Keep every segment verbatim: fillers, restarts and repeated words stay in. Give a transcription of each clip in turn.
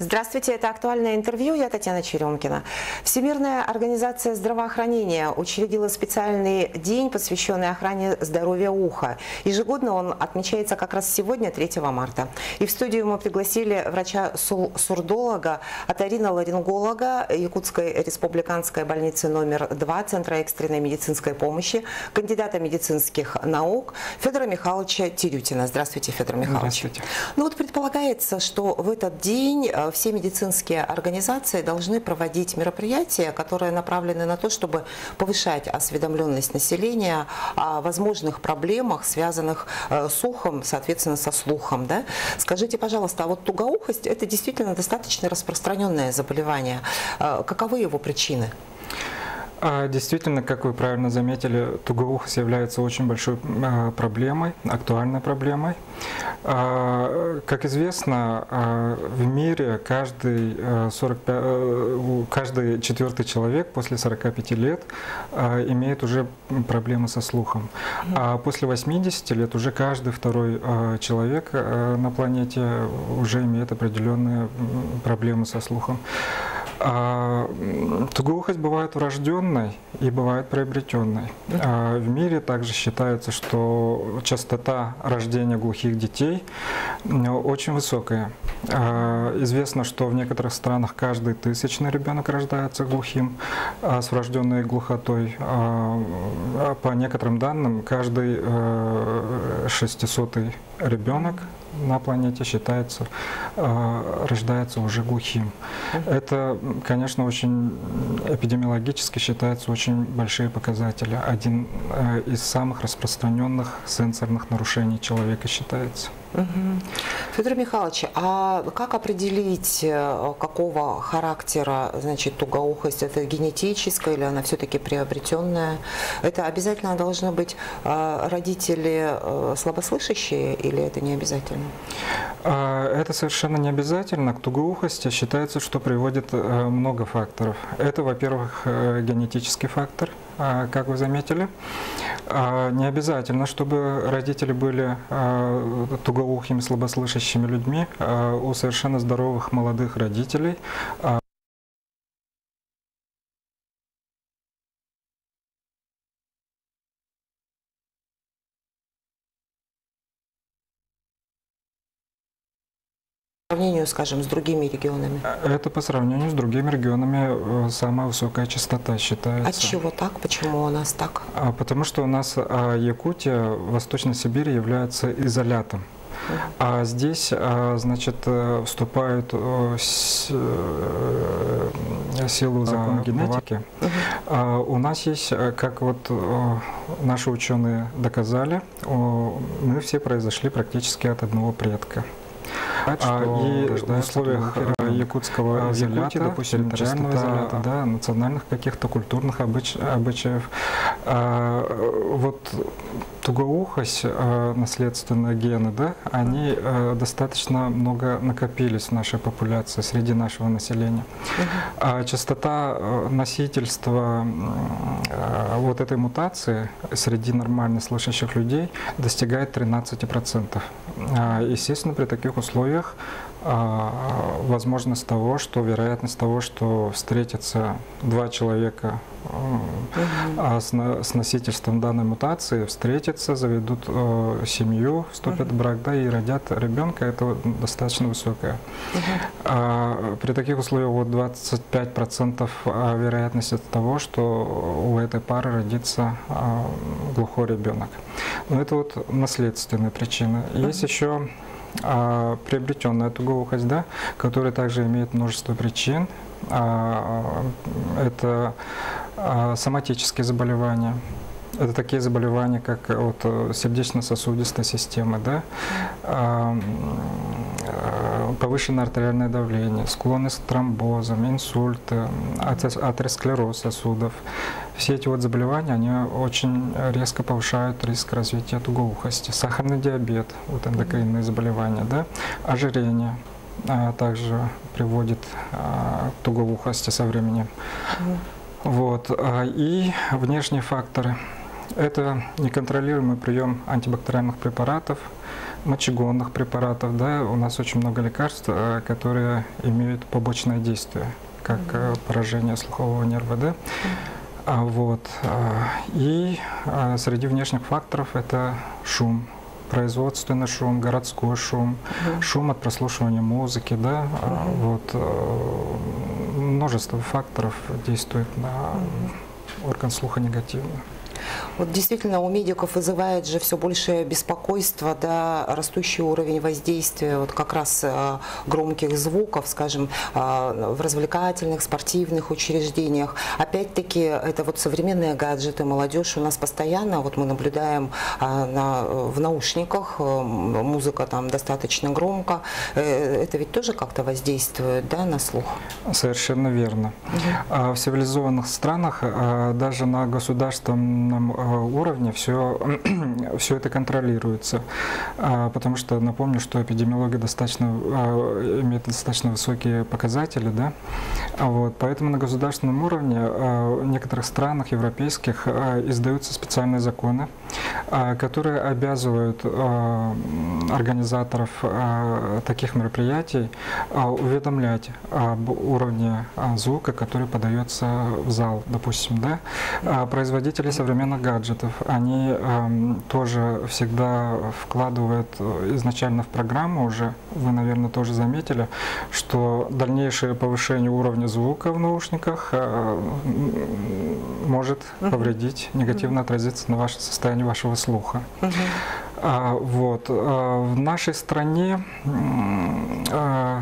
Здравствуйте, это «Актуальное интервью», я Татьяна Черемкина. Всемирная организация здравоохранения учредила специальный день, посвященный охране здоровья уха. Ежегодно он отмечается как раз сегодня, третьего марта. И в студию мы пригласили врача-сурдолога, оториноларинголога Якутской республиканской больницы номер два Центра экстренной медицинской помощи, кандидата медицинских наук Федора Михайловича Тирютина. Здравствуйте, Федор Михайлович. Здравствуйте. Ну вот предполагается, что в этот день все медицинские организации должны проводить мероприятия, которые направлены на то, чтобы повышать осведомленность населения о возможных проблемах, связанных с ухом, соответственно, со слухом. Да? Скажите, пожалуйста, а вот тугоухость – это действительно достаточно распространенное заболевание. Каковы его причины? Действительно, как вы правильно заметили, тугоухость является очень большой проблемой, актуальной проблемой. Как известно, в мире каждый, сорок пять, каждый четвертый человек после сорока пяти лет имеет уже проблемы со слухом. А после восьмидесяти лет уже каждый второй человек на планете уже имеет определенные проблемы со слухом. А, тугоухость бывает врожденной и бывает приобретенной. А, в мире также считается, что частота рождения глухих детей очень высокая. А, известно, что в некоторых странах каждый тысячный ребенок рождается глухим, а, с врожденной глухотой. А, по некоторым данным, каждый а, шестисотый ребенок на планете считается, э, рождается уже глухим. Это, конечно, очень эпидемиологически считается очень большие показатели. Один э, из самых распространенных сенсорных нарушений человека считается. Угу. Федор Михайлович, а как определить, какого характера, значит, тугоухость? Это генетическая или она все-таки приобретенная? Это обязательно должны быть родители слабослышащие или это не обязательно? Это совершенно не обязательно. К тугоухости считается, что приводит много факторов. Это, во-первых, генетический фактор, как вы заметили. Не обязательно, чтобы родители были тугоухими, слабослышащими людьми. У совершенно здоровых молодых родителей По сравнению, скажем, с другими регионами? Это по сравнению с другими регионами самая высокая частота считается. От чего так? Почему у нас так? Потому что у нас Якутия, Восточная Сибирь является изолятом. А здесь, значит, вступают в силу закон генетики. Uh-huh. У нас есть, как вот наши ученые доказали, мы все произошли практически от одного предка. А, и в условиях якутского изолята, допустим, частота да, национальных каких-то культурных обыч, обычаев, а, вот тугоухость, а, наследственные гены, да, они а, достаточно много накопились в нашей популяции, среди нашего населения. Uh-huh. А частота носительства а, вот этой мутации среди нормально слышащих людей достигает тринадцати процентов. А, естественно, при таких условиях возможность того, что вероятность того, что встретятся два человека uh-huh. с, с носительством данной мутации, встретятся, заведут э, семью, вступят uh-huh. в брак, да, и родят ребенка, это достаточно высокая. Uh-huh. а, при таких условиях вот двадцать пять процентов вероятность того, что у этой пары родится э, глухой ребенок. Но это вот наследственные причины. Uh-huh. Есть еще А, приобретенная тугоухость, да, которая также имеет множество причин. А, это а, соматические заболевания. Это такие заболевания, как вот, сердечно-сосудистой системы, да, а, повышенное артериальное давление, склонность к тромбозам, инсульты, атеросклероз сосудов. Все эти вот заболевания, они очень резко повышают риск развития тугоухости. Сахарный диабет, вот эндокринные заболевания, да, ожирение а, также приводит а, к тугоухости со временем. Mm. Вот, а, и внешние факторы. Это неконтролируемый прием антибактериальных препаратов, мочегонных препаратов, да, у нас очень много лекарств, которые имеют побочное действие, как поражение слухового нерва, да. А вот, и среди внешних факторов это шум, производственный шум, городской шум, uh-huh. шум от прослушивания музыки, да, uh-huh. вот, множество факторов действует на uh-huh. орган слуха негативно. Вот действительно у медиков вызывает же все большее беспокойство, да, растущий уровень воздействия вот как раз э, громких звуков, скажем, э, в развлекательных, спортивных учреждениях. Опять-таки это вот современные гаджеты, молодежь у нас постоянно, вот мы наблюдаем э, на, в наушниках, э, музыка там достаточно громко. Э, это ведь тоже как-то воздействует, да, на слух? Совершенно верно. Угу. В цивилизованных странах даже на государственном уровне все, все это контролируется, потому что напомню, что эпидемиология достаточно, имеет достаточно высокие показатели, да? Вот, поэтому на государственном уровне в некоторых странах европейских издаются специальные законы, которые обязывают организаторов таких мероприятий уведомлять об уровне звука, который подается в зал, допустим, да? Производители современных гаджетов, они э, тоже всегда вкладывают изначально в программу уже, вы, наверное, тоже заметили, что дальнейшее повышение уровня звука в наушниках э, может uh-huh. повредить, негативно uh-huh. отразиться на ваше состояние вашего слуха. Uh-huh. а, вот. а, в нашей стране а,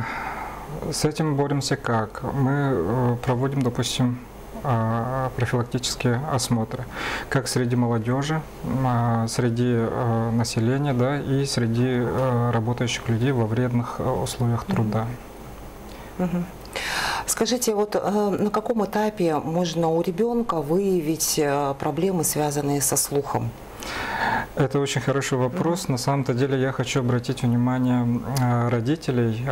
с этим боремся как? Мы проводим, допустим, профилактические осмотры, как среди молодежи, среди населения, да, и среди работающих людей во вредных условиях труда. Mm-hmm. Скажите, вот на каком этапе можно у ребенка выявить проблемы, связанные со слухом? Это очень хороший вопрос. На самом-то деле я хочу обратить внимание родителей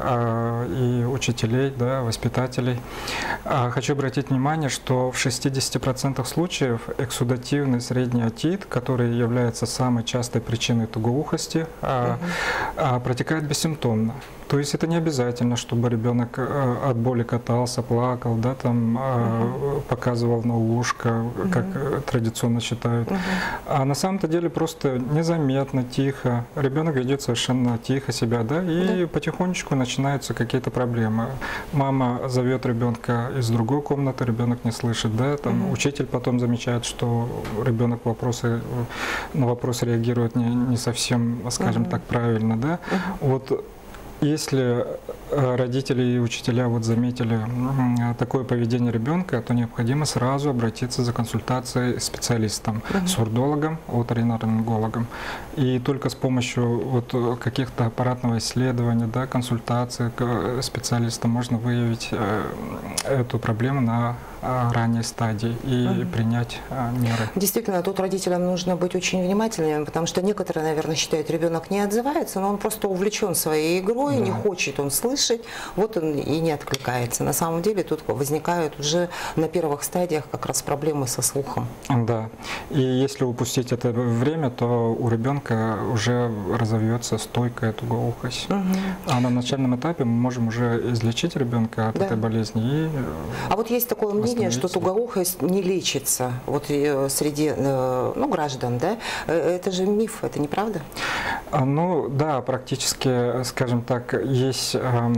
и учителей, да, воспитателей. Хочу обратить внимание, что в шестидесяти процентах случаев эксудативный средний отит, который является самой частой причиной тугоухости, угу. протекает бессимптомно. То есть это не обязательно, чтобы ребенок от боли катался, плакал, да, там, uh-huh. показывал на ушко, как uh-huh. традиционно считают. Uh-huh. А на самом-то деле просто незаметно, тихо. Ребенок ведет совершенно тихо себя, да, и uh-huh. потихонечку начинаются какие-то проблемы. Мама зовет ребенка из другой комнаты, ребенок не слышит, да, там, uh-huh. учитель потом замечает, что ребенок вопросы, на вопросы реагирует не, не совсем, скажем uh-huh. так, правильно, да. Uh-huh. Вот. Если родители и учителя вот заметили такое поведение ребенка, то необходимо сразу обратиться за консультацией с специалистом, uh-huh. с урдологом, оторинolaryngологом. И только с помощью вот каких-то аппаратного исследования, да, консультации специалиста можно выявить эту проблему на ранней стадии и uh-huh. принять меры. Действительно, тут родителям нужно быть очень внимательными, потому что некоторые, наверное, считают, ребенок не отзывается, но он просто увлечен своей игрой, да. не хочет он слышать, вот он и не откликается. На самом деле тут возникают уже на первых стадиях как раз проблемы со слухом. Да, и если упустить это время, то у ребенка уже разовьется стойкая тугоухость. Uh-huh. А на начальном этапе мы можем уже излечить ребенка от да. этой болезни. И а вот есть такое мнение, что тугоухость не лечится вот среди ну, граждан, да? Это же миф, это неправда? Ну да, практически, скажем так, есть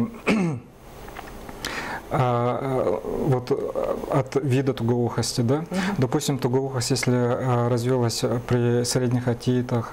вот от вида тугоухости, да. Uh-huh. Допустим, тугоухость, если развилась при средних отитах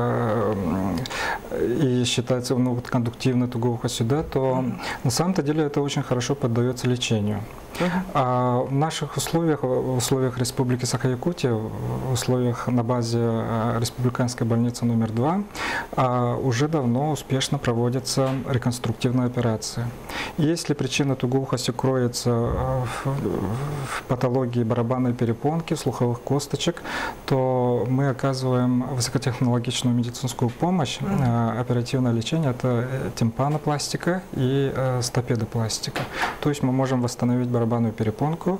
и считается ну, вот, кондуктивной тугоухостью, да, то uh-huh. на самом-то деле это очень хорошо поддается лечению. Uh-huh. А в наших условиях, в условиях Республики Саха-Якутия, в условиях на базе Республиканской больницы номер два, уже давно успешно проводятся реконструктивные операции. И если причина тугоухости кроется в, в патологии барабанной перепонки, слуховых косточек, то мы оказываем высокотехнологичную медицинскую помощь. Mm-hmm. Оперативное лечение – это тимпанопластика и стопедопластика. То есть мы можем восстановить барабанную перепонку,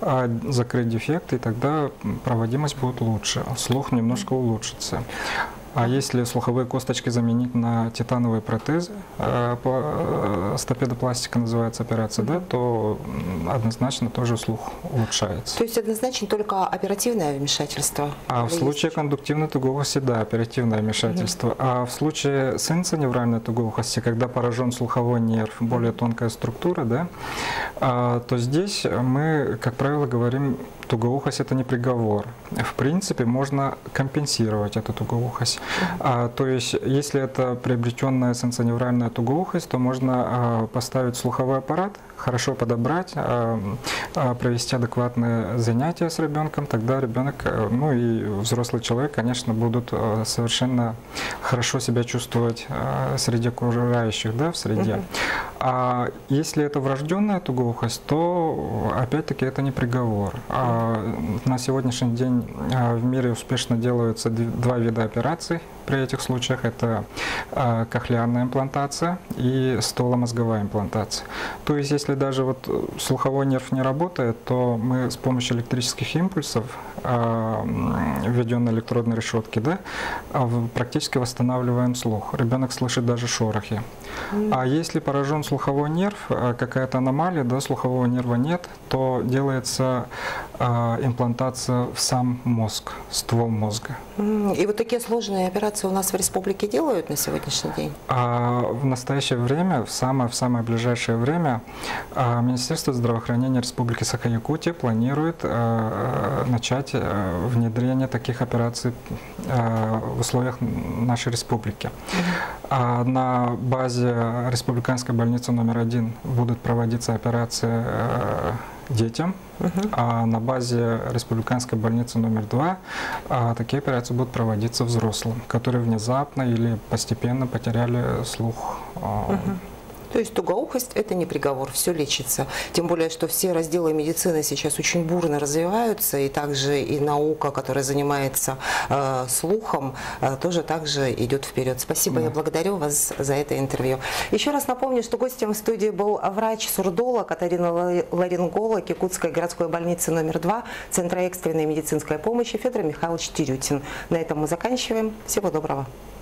закрыть дефект, и тогда проводимость будет лучше, слух немножко улучшится. А если слуховые косточки заменить на титановые протезы, э, по, э, стопедопластика называется операция, да, то однозначно тоже слух улучшается. То есть однозначно только оперативное вмешательство? А в есть? случае кондуктивной тугоухости, да, оперативное вмешательство. Mm-hmm. А в случае сенсоневральной тугоухости, когда поражен слуховой нерв, более тонкая структура, да, а, то здесь мы, как правило, говорим, тугоухость – это не приговор. В принципе, можно компенсировать эту тугоухость. Mm-hmm. А, то есть, если это приобретенная сенсоневральная тугоухость, то можно а, поставить слуховой аппарат, хорошо подобрать, а, а, провести адекватные занятия с ребенком, тогда ребенок, ну и взрослый человек, конечно, будут а, совершенно хорошо себя чувствовать а, среди окружающих, да, в среде. Mm-hmm. А если это врожденная тугоухость, то опять-таки это не приговор. А, на сегодняшний день в мире успешно делаются два вида операций при этих случаях. Это кохлеарная имплантация и столомозговая имплантация. То есть, если даже вот слуховой нерв не работает, то мы с помощью электрических импульсов, введенной электродной решетки, да, практически восстанавливаем слух. Ребенок слышит даже шорохи. А если поражен слуховой нерв, какая-то аномалия, да, слухового нерва нет, то делается имплантация в сам мозг, ствол мозга. И вот такие сложные операции у нас в республике делают на сегодняшний день? А в настоящее время, в самое, в самое ближайшее время, Министерство здравоохранения Республики Саха-Якутия планирует начать внедрение таких операций в условиях нашей республики. А на базе республиканской больницы номер один будут проводиться операции детям, uh-huh. а на базе республиканской больницы номер два а, такие операции будут проводиться взрослым, которые внезапно или постепенно потеряли слух. Uh-huh. То есть тугоухость – это не приговор, все лечится. Тем более, что все разделы медицины сейчас очень бурно развиваются, и также и наука, которая занимается э, слухом, э, тоже также идет вперед. Спасибо, да. Я благодарю вас за это интервью. Еще раз напомню, что гостем в студии был врач-сурдолог, оториноларинголог Якутской городской больницы номер два, Центра экстренной медицинской помощи Федор Михайлович Тирютин. На этом мы заканчиваем. Всего доброго.